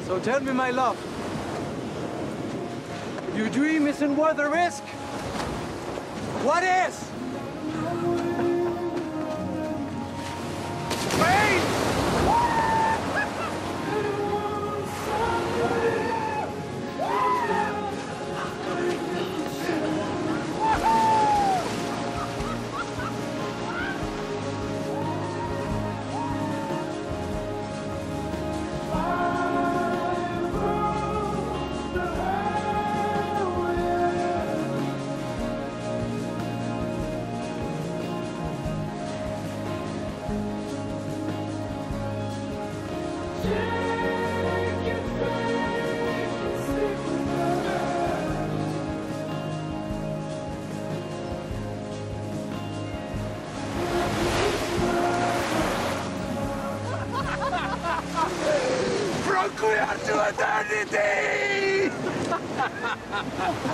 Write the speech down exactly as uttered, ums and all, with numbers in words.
So tell me, my love, your dream isn't worth the risk? What is? Wait! From queer to eternity!